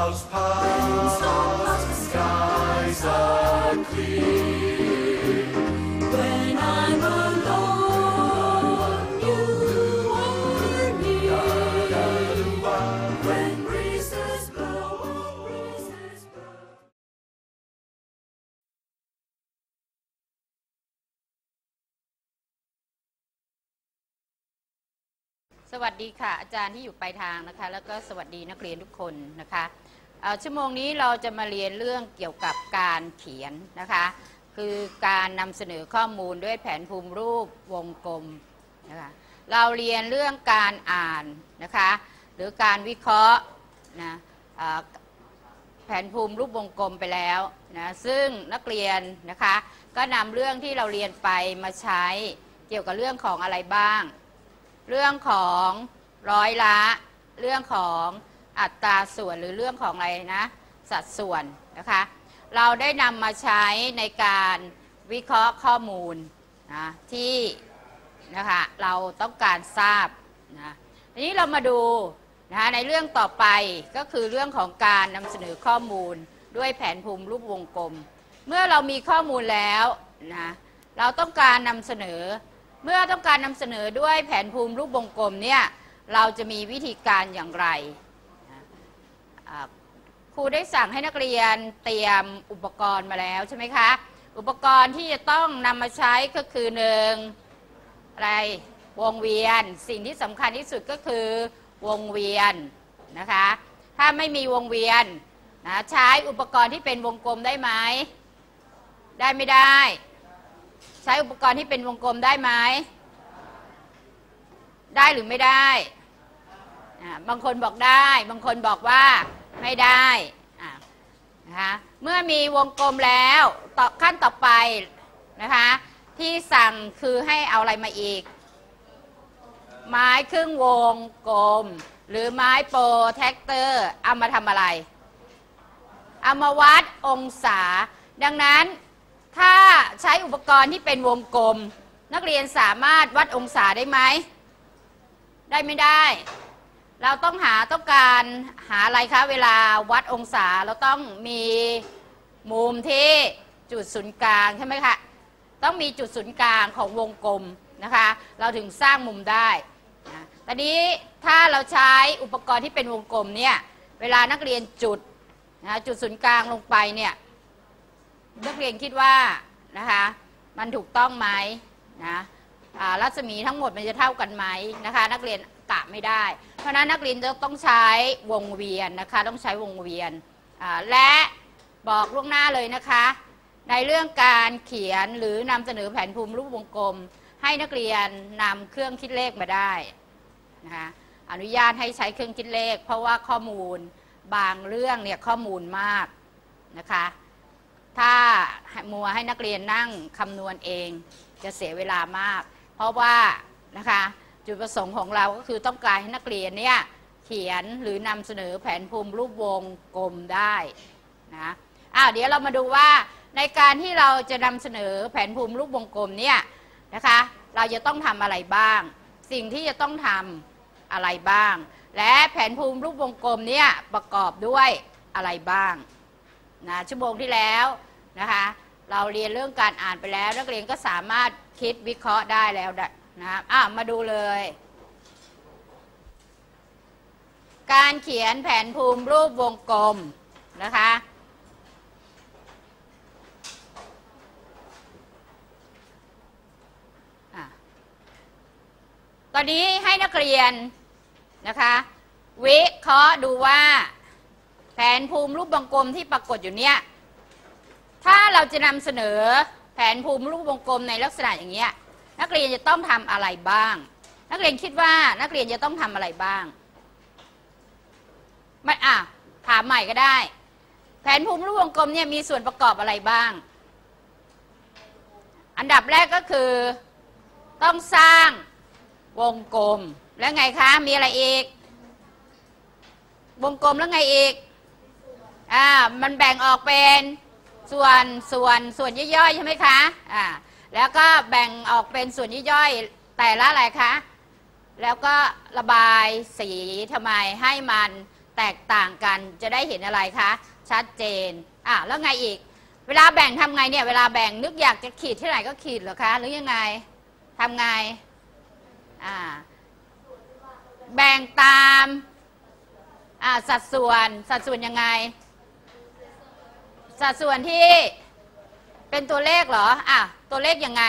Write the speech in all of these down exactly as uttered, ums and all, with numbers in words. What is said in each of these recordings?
clouds pass, the skies are clear. When I'm alone, you are near. When breezes blow, breezes blow. สวัสดีค่ะอาจารย์ที่อยู่ปลายทางนะคะแล้วก็สวัสดีนักเรียนทุกคนนะคะชั่วโมงนี้เราจะมาเรียนเรื่องเกี่ยวกับการเขียนนะคะคือการนำเสนอข้อมูลด้วยแผนภูมิรูปวงกลมนะคะเราเรียนเรื่องการอ่านนะคะหรือการวิเคราะห์นะแผนภูมิรูปวงกลมไปแล้วนะซึ่งนักเรียนนะคะก็นำเรื่องที่เราเรียนไปมาใช้เกี่ยวกับเรื่องของอะไรบ้างเรื่องของร้อยละเรื่องของอัตราส่วนหรือเรื่องของอะไรนะสัดส่วนนะคะเราได้นำมาใช้ในการวิเคราะห์ข้อมูลนะที่นะคะเราต้องการทราบนะทีนี้เรามาดูนะในเรื่องต่อไปก็คือเรื่องของการนำเสนอข้อมูลด้วยแผนภูมิรูปวงกลมเมื่อเรามีข้อมูลแล้วนะเราต้องการนำเสนอเมื่อต้องการนำเสนอด้วยแผนภูมิรูปวงกลมเนี่ยเราจะมีวิธีการอย่างไรครูได้สั่งให้นักเรียนเตรียมอุปกรณ์มาแล้วใช่ไหมคะอุปกรณ์ที่จะต้องนำมาใช้ก็คือหนึ่งอะไรวงเวียนสิ่งที่สำคัญที่สุดก็คือวงเวียนนะคะถ้าไม่มีวงเวียนนะใช้อุปกรณ์ที่เป็นวงกลมได้ไหมได้ไม่ได้ใช้อุปกรณ์ที่เป็นวงกลมได้ไหมได้หรือไม่ได้บางคนบอกได้บางคนบอกว่าไม่ได้นะคะเมื่อมีวงกลมแล้วต่อขั้นต่อไปนะคะที่สั่งคือให้เอาอะไรมาอีกไม้ครึ่งวงกลมหรือไม้โปรแทคเตอร์เอามาทำอะไรเอามาวัดองศาดังนั้นถ้าใช้อุปกรณ์ที่เป็นวงกลมนักเรียนสามารถวัดองศาได้ไหมได้ไม่ได้เราต้องหาต้องการหาอะไรคะเวลาวัดองศาเราต้องมีมุมที่จุดศูนย์กลางใช่ไหมคะต้องมีจุดศูนย์กลางของวงกลมนะคะเราถึงสร้างมุมได้นะตอนนี้ถ้าเราใช้อุปกรณ์ที่เป็นวงกลมเนี่ยเวลานักเรียนจุดนะจุดศูนย์กลางลงไปเนี่ยนักเรียนคิดว่านะคะมันถูกต้องไหมนะรัศมีทั้งหมดมันจะเท่ากันไหมนะคะนักเรียนกะไม่ได้เพราะนั้นนักเรียนจะต้องใช้วงเวียนนะคะต้องใช้วงเวียนและบอกล่วงหน้าเลยนะคะในเรื่องการเขียนหรือนำเสนอแผนภูมิรูปวงกลมให้นักเรียนนำเครื่องคิดเลขมาได้นะคะอนุญาตให้ใช้เครื่องคิดเลขเพราะว่าข้อมูลบางเรื่องเนี่ยข้อมูลมากนะคะถ้ามัวให้นักเรียนนั่งคำนวณเองจะเสียเวลามากเพราะว่านะคะจุดประสงค์ของเราก็คือต้องการให้นักเรียนเนี่ยเขียนหรือนำเสนอแผนภูมิรูปวงกลมได้นะอ้าวเดี๋ยวเรามาดูว่าในการที่เราจะนำเสนอแผนภูมิรูปวงกลมเนี่ยนะคะเราจะต้องทำอะไรบ้างสิ่งที่จะต้องทำอะไรบ้างและแผนภูมิรูปวงกลมเนี่ยประกอบด้วยอะไรบ้างนะชั่วโมงที่แล้วนะคะเราเรียนเรื่องการอ่านไปแล้วนักเรียนก็สามารถคิดวิเคราะห์ได้แล้วนะอ่ะมาดูเลยการเขียนแผนภูมิรูปวงกลมนะคะตอนนี้ให้นักเรียนนะคะวิเคราะห์ดูว่าแผนภูมิรูปวงกลมที่ปรากฏอยู่เนี้ยถ้าเราจะนำเสนอแผนภูมิรูปวงกลมในลักษณะอย่างเงี้ยนักเรียนจะต้องทำอะไรบ้างนักเรียนคิดว่านักเรียนจะต้องทำอะไรบ้างไม่อ่ะถามใหม่ก็ได้แผนภูมิรูปวงกลมเนี่ยมีส่วนประกอบอะไรบ้างอันดับแรกก็คือต้องสร้างวงกลมแล้วไงคะมีอะไรอีกวงกลมแล้วไงอีกอ่ามันแบ่งออกเป็นส่วนส่วนส่วนย่อยๆใช่ไหมคะอ่าแล้วก็แบ่งออกเป็นส่วนย่อยๆแต่ละอะไรคะแล้วก็ระบายสีทำไมให้มันแตกต่างกันจะได้เห็นอะไรคะชัดเจนอ่ะแล้วไงอีกเวลาแบ่งทำไงเนี่ยเวลาแบ่งนึกอยากจะขีดที่ไหนก็ขีดเหรอคะหรือยังไงทำไงอ่าแบ่งตามอ่าสัดส่วนสัดส่วนยังไงสัดส่วนที่เป็นตัวเลขเหรออ่ะตัวเลขยังไง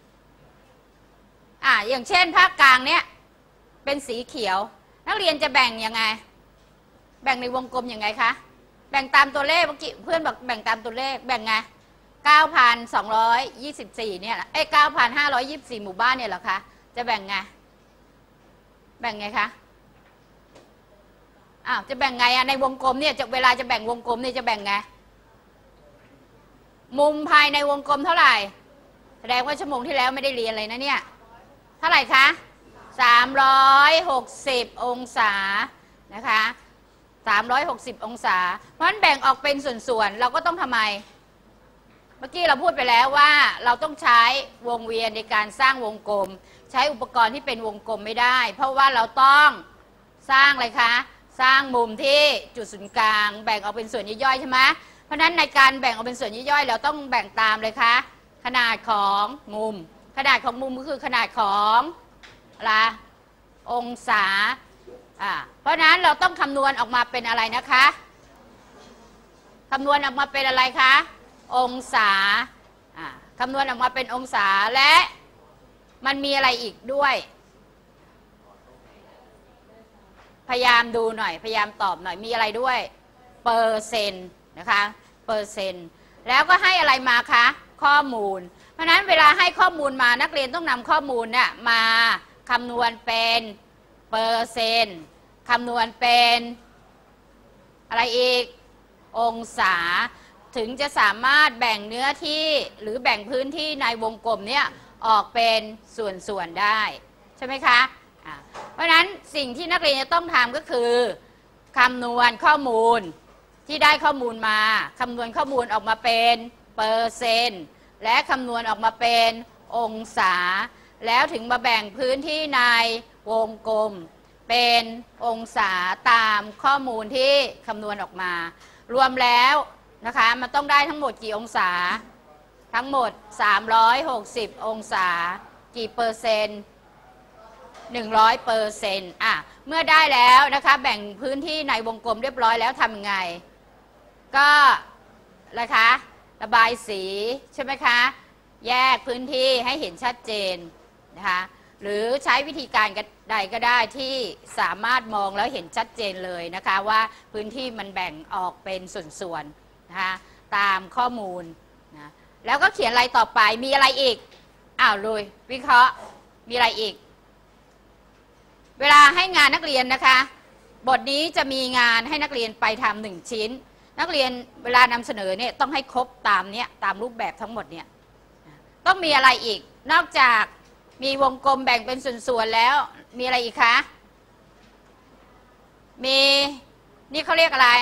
อ่ะอย่างเช่นภาคกลางเนี้ยเป็นสีเขียวนักเรียนจะแบ่งยังไงแบ่งในวงกลมยังไงคะแบ่งตามตัวเลขเมื่อกี้เพื่อนบอกแบ่งตามตัวเลขแบ่งไง เก้าพันสองร้อยยี่สิบสี่ เนี่ยเอ้ย เก้าพันห้าร้อยยี่สิบสี่ หมู่บ้านเนี่ยเหรอคะจะแบ่งไงแบ่งไงคะอ้าวจะแบ่งไงอะในวงกลมเนี่ยจะเวลาจะแบ่งวงกลมเนี่ยจะแบ่งไงมุมภายในวงกลมเท่าไหร่แสดงว่าชั่วโมงที่แล้วไม่ได้เรียนเลยนะเนี่ยเท่าไหร่คะสามร้อยหกสิบองศานะคะสามร้อยหกสิบองศาเพราะฉะนั้นแบ่งออกเป็นส่วนๆเราก็ต้องทำไมเมื่อกี้เราพูดไปแล้วว่าเราต้องใช้วงเวียนในการสร้างวงกลมใช้อุปกรณ์ที่เป็นวงกลมไม่ได้เพราะว่าเราต้องสร้างอะไรคะสร้างมุมที่จุดศูนย์กลางแบ่งออกเป็นส่วนย่อยๆใช่ไหมเพราะฉะนั้นในการแบ่งออกเป็นส่วนย่อยๆเราต้องแบ่งตามเลยคะขนาดของมุมขนาดของมุมก็คือขนาดของอะไรองศาอ่าเพราะฉะนั้นเราต้องคำนวณออกมาเป็นอะไรนะคะคำนวณออกมาเป็นอะไรคะองศาอ่าคำนวณออกมาเป็นองศาและมันมีอะไรอีกด้วยพยายามดูหน่อยพยายามตอบหน่อยมีอะไรด้วยเปอร์เซ็นต์นะคะเปอร์เซ็นต์แล้วก็ให้อะไรมาคะข้อมูลเพราะฉะนั้นเวลาให้ข้อมูลมานักเรียนต้องนำข้อมูลเนี่ยมาคำนวณเป็นเปอร์เซ็นต์คำนวณเป็นอะไรอีกองศาถึงจะสามารถแบ่งเนื้อที่หรือแบ่งพื้นที่ในวงกลมเนี่ยออกเป็นส่วนๆได้ใช่ไหมคะะเพราะฉะนั้นสิ่งที่นักเรียนจะต้องทำก็คือคำนวณข้อมูลที่ได้ข้อมูลมาคำนวณข้อมูลออกมาเป็นเปอร์เซ็นต์และคำนวณออกมาเป็นองศาแล้วถึงมาแบ่งพื้นที่ในวงกลมเป็นองศาตามข้อมูลที่คำนวณออกมารวมแล้วนะคะมันต้องได้ทั้งหมดกี่องศาทั้งหมดสามร้อยหกสิบองศากี่เปอร์เซ็นต์หนึ่งร้อยเปอร์เซ็นต์อ่ะเมื่อได้แล้วนะคะแบ่งพื้นที่ในวงกลมเรียบร้อยแล้วทำยังไงก็นะคะระบายสีใช่ไหมคะแยกพื้นที่ให้เห็นชัดเจนนะคะหรือใช้วิธีการใดก็ได้ที่สามารถมองแล้วเห็นชัดเจนเลยนะคะว่าพื้นที่มันแบ่งออกเป็นส่วนๆนะคะตามข้อมูลนะแล้วก็เขียนอะไรต่อไปมีอะไรอีกอ้าวเลยวิเคราะห์มีอะไรอีกเวลาให้งานนักเรียนนะคะบทนี้จะมีงานให้นักเรียนไปทำหนึ่งชิ้นนักเรียนเวลานำเสนอเนี่ยต้องให้ครบตามเนี้ยตามรูปแบบทั้งหมดเนี่ยต้องมีอะไรอีกนอกจากมีวงกลมแบ่งเป็นส่วนๆแล้วมีอะไรอีกคะมีนี่เขาเรียกอะไร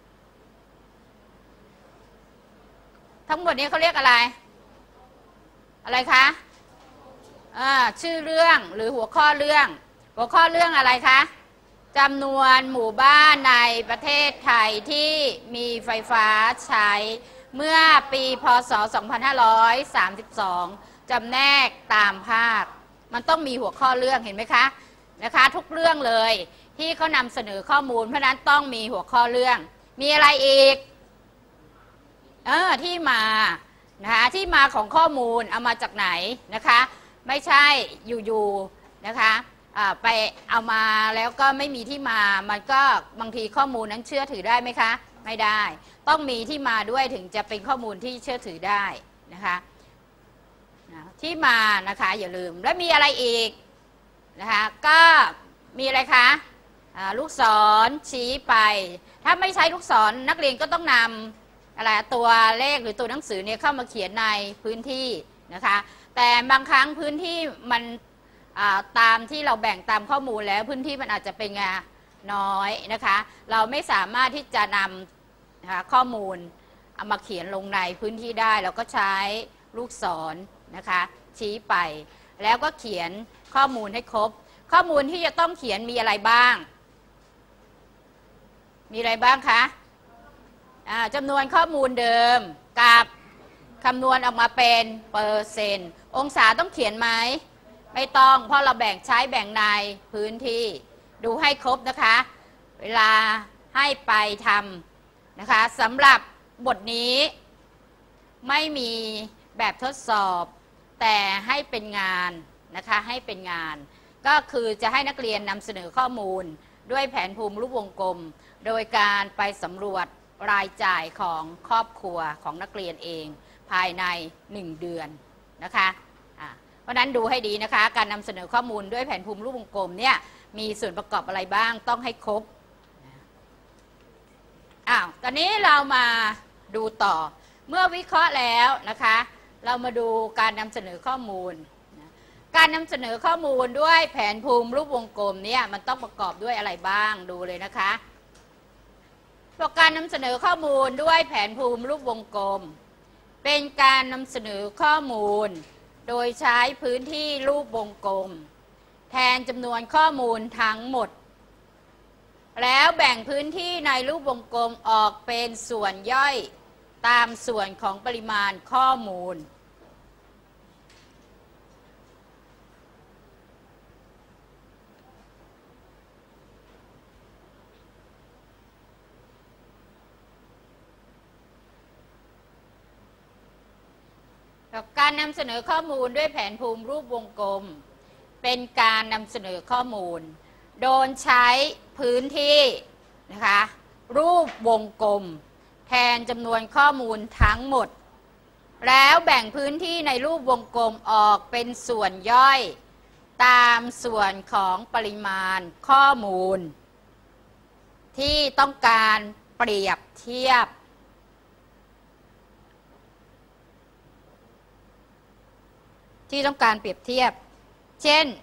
ทั้งหมดนี้เขาเรียกอะไรอะไรคะอ่าชื่อเรื่องหรือหัวข้อเรื่องหัวข้อเรื่องอะไรคะจำนวนหมู่บ้านในประเทศไทยที่มีไฟฟ้าใช้เมื่อปีพ.ศ. สองพันห้าร้อยสามสิบสองจำแนกตามภาคมันต้องมีหัวข้อเรื่องเห็นไหมคะนะคะทุกเรื่องเลยที่เขานำเสนอข้อมูลเพราะนั้นต้องมีหัวข้อเรื่องมีอะไรอีกเออที่มานะคะที่มาของข้อมูลเอามาจากไหนนะคะไม่ใช่อยู่ๆนะคะไปเอามาแล้วก็ไม่มีที่มามันก็บางทีข้อมูลนั้นเชื่อถือได้ไหมคะไม่ได้ต้องมีที่มาด้วยถึงจะเป็นข้อมูลที่เชื่อถือได้นะคะที่มานะคะอย่าลืมแล้วมีอะไรอีกนะคะก็มีอะไรคะลูกศรชี้ไปถ้าไม่ใช้ลูกศรนักเรียนก็ต้องนำอะไรตัวเลขหรือตัวหนังสือเนี่ยเข้ามาเขียนในพื้นที่นะคะแต่บางครั้งพื้นที่มันตามที่เราแบ่งตามข้อมูลแล้วพื้นที่มันอาจจะเป็นไงน้อยนะคะเราไม่สามารถที่จะนำนะคะข้อมูลเอามาเขียนลงในพื้นที่ได้เราก็ใช้ลูกศรนะคะชี้ไปแล้วก็เขียนข้อมูลให้ครบข้อมูลที่จะต้องเขียนมีอะไรบ้างมีอะไรบ้างคะจำนวนข้อมูลเดิมกับคำนวณออกมาเป็นเปอร์เซ็นต์องศาต้องเขียนไหมไม่ต้องเพราะเราแบ่งใช้แบ่งในพื้นที่ดูให้ครบนะคะเวลาให้ไปทำนะคะสำหรับบทนี้ไม่มีแบบทดสอบแต่ให้เป็นงานนะคะให้เป็นงานก็คือจะให้นักเรียนนำเสนอข้อมูลด้วยแผนภูมิรูปวงกลมโดยการไปสำรวจรายจ่ายของครอบครัวของนักเรียนเองภายในหนึ่งเดือนนะคะะเพราะนั้นดูให้ดีนะคะการนำเสนอข้อมูลด้วยแผนภูมิรูปวงกลมเนี่ยมีส่วนประกอบอะไรบ้างต้องให้ครบอ้าวตอนนี้เรามาดูต่อเมื่อวิเคราะห์แล้วนะคะเรามาดูการนำเสนอข้อมูลการนำเสนอข้อมูลด้วยแผนภูมิรูปวงกลมเนี่ยมันต้องประกอบด้วยอะไรบ้างดูเลยนะคะการนำเสนอข้อมูลด้วยแผนภูมิรูปวงกลมเป็นการนำเสนอข้อมูลโดยใช้พื้นที่รูปวงกลมแทนจำนวนข้อมูลทั้งหมดแล้วแบ่งพื้นที่ในรูปวงกลมออกเป็นส่วนย่อยตามส่วนของปริมาณข้อมูลการนำเสนอข้อมูลด้วยแผนภูมิรูปวงกลมเป็นการนำเสนอข้อมูลโดยใช้พื้นที่นะคะรูปวงกลมแทนจำนวนข้อมูลทั้งหมดแล้วแบ่งพื้นที่ในรูปวงกลมออกเป็นส่วนย่อยตามส่วนของปริมาณข้อมูลที่ต้องการเปรียบเทียบที่ต้องการเปรียบเทียบเช่น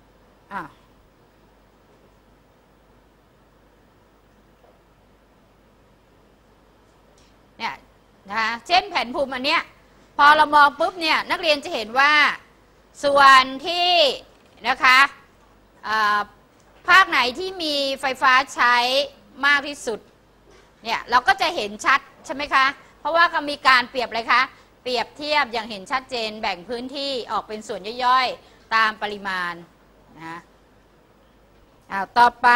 เนี่ยนะคะเช่นแผนภูมิอันเนี้ยพอเรามองปุ๊บเนี่ยนักเรียนจะเห็นว่าส่วนที่นะคะภาคไหนที่มีไฟฟ้าใช้มากที่สุดเนี่ยเราก็จะเห็นชัดใช่ไหมคะเพราะว่าก็มีการเปรียบเลยคะเปรียบเทียบอย่างเห็นชัดเจนแบ่งพื้นที่ออกเป็นส่วนย่อยๆตามปริมาณนะอ้าวต่อไป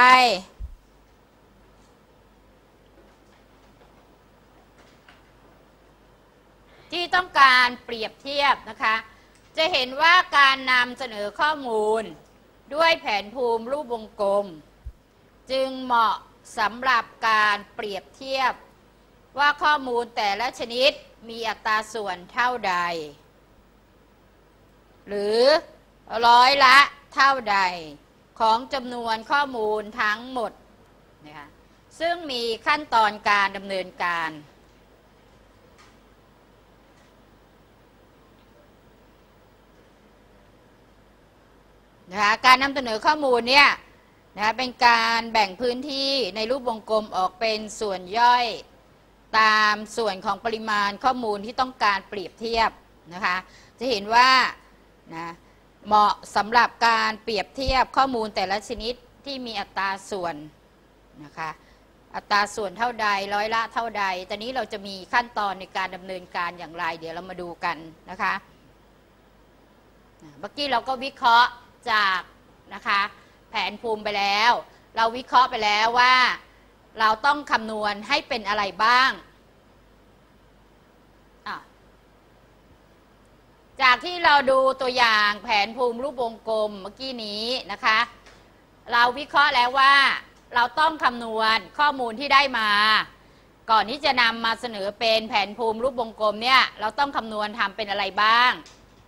ที่ต้องการเปรียบเทียบนะคะจะเห็นว่าการนำเสนอข้อมูลด้วยแผนภูมิรูปวงกลมจึงเหมาะสำหรับการเปรียบเทียบว่าข้อมูลแต่ละชนิดมีอัตราส่วนเท่าใดหรือร้อยละเท่าใดของจำนวนข้อมูลทั้งหมดนะคะซึ่งมีขั้นตอนการดำเนินการนะคะการนำเสนอข้อมูลเนี่ยนะคะเป็นการแบ่งพื้นที่ในรูปวงกลมออกเป็นส่วนย่อยตามส่วนของปริมาณข้อมูลที่ต้องการเปรียบเทียบนะคะจะเห็นว่านะเหมาะสำหรับการเปรียบเทียบข้อมูลแต่ละชนิดที่มีอัตราส่วนนะคะอัตราส่วนเท่าใดร้อยละเท่าใดตอนนี้เราจะมีขั้นตอนในการดำเนินการอย่างไรเดี๋ยวเรามาดูกันนะคะเมื่อกี้เราก็วิเคราะห์จากนะคะแผนภูมิไปแล้วเราวิเคราะห์ไปแล้วว่าเราต้องคำนวณให้เป็นอะไรบ้างจากที่เราดูตัวอย่างแผนภูมิรูปวงกลมเมื่อกี้นี้นะคะเราวิเคราะห์แล้วว่าเราต้องคำนวณข้อมูลที่ได้มาก่อนที่จะนำมาเสนอเป็นแผนภูมิรูปวงกลมเนี่ยเราต้องคำนวณทำเป็นอะไรบ้าง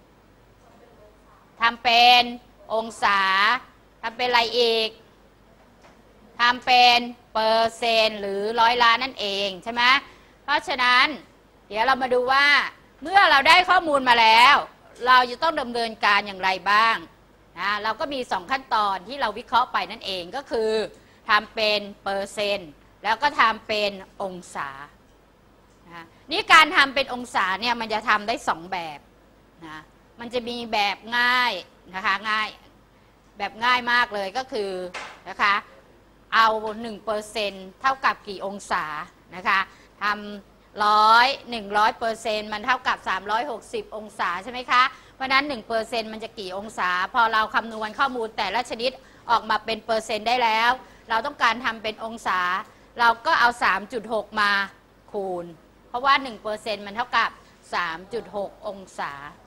ทำเป็นองศาทำเป็นอะไรอีกทำเป็นเปอร์เซนต์หรือร้อยล้านนั่นเองใช่ไหมเพราะฉะนั้นเดี๋ยวเรามาดูว่าเมื่อเราได้ข้อมูลมาแล้วเราจะต้องดำเนินการอย่างไรบ้างนะเราก็มีสองขั้นตอนที่เราวิเคราะห์ไปนั่นเองก็คือทำเป็นเปอร์เซนต์แล้วก็ทำเป็นองศานะนี่การทำเป็นองศาเนี่ยมันจะทำได้สองแบบนะมันจะมีแบบง่ายนะคะง่ายแบบง่ายมากเลยก็คือนะคะเอา หนึ่งเปอร์เซ็นต์ เท่ากับกี่องศานะคะทำร้อยหนึ่งร้อยเปอร์เซ็นต์มันเท่ากับสามร้อยหกสิบองศาใช่ไหมคะเพราะนั้นหนึ่งเปอร์เซ็นต์มันจะกี่องศาพอเราคำนวณข้อมูลแต่ละชนิดออกมาเป็นเปอร์เซ็นต์ได้แล้วเราต้องการทำเป็นองศาเราก็เอา สามจุดหก มาคูณเพราะว่า หนึ่งเปอร์เซ็นต์ มันเท่ากับ สามจุดหก องศา